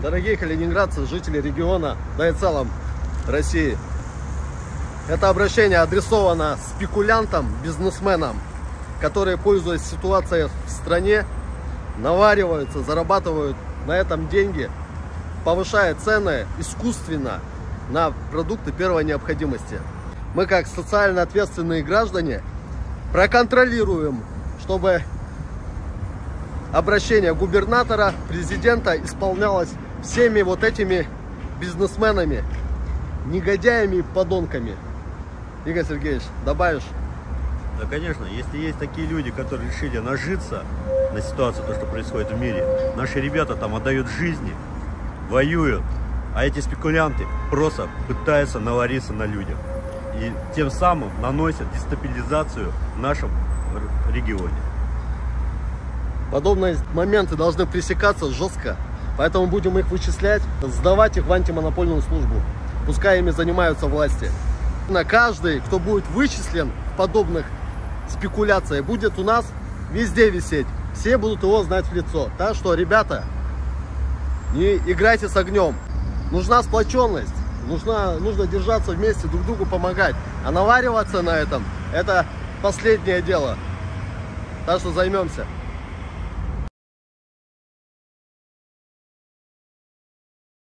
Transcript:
Дорогие калининградцы, жители региона, да и в целом России. Это обращение адресовано спекулянтам, бизнесменам, которые, пользуясь ситуацией в стране, навариваются, зарабатывают на этом деньги, повышая цены искусственно на продукты первой необходимости. Мы, как социально ответственные граждане, проконтролируем, чтобы обращение губернатора, президента исполнялось всеми вот этими бизнесменами, негодяями и подонками. Игорь Сергеевич, добавишь? Да, конечно, если есть такие люди, которые решили нажиться на ситуацию, то, что происходит в мире, наши ребята там отдают жизни, воюют, а эти спекулянты просто пытаются навариться на людях. И тем самым наносят дестабилизацию в нашем регионе. Подобные моменты должны пресекаться жестко, поэтому будем их вычислять, сдавать их в антимонопольную службу. Пускай ими занимаются власти. На каждый, кто будет вычислен в подобных спекуляциях, будет у нас везде висеть. Все будут его знать в лицо. Так что, ребята, не играйте с огнем. Нужна сплоченность. Нужно держаться вместе, друг другу помогать. А навариваться на этом — это последнее дело. Так что займемся.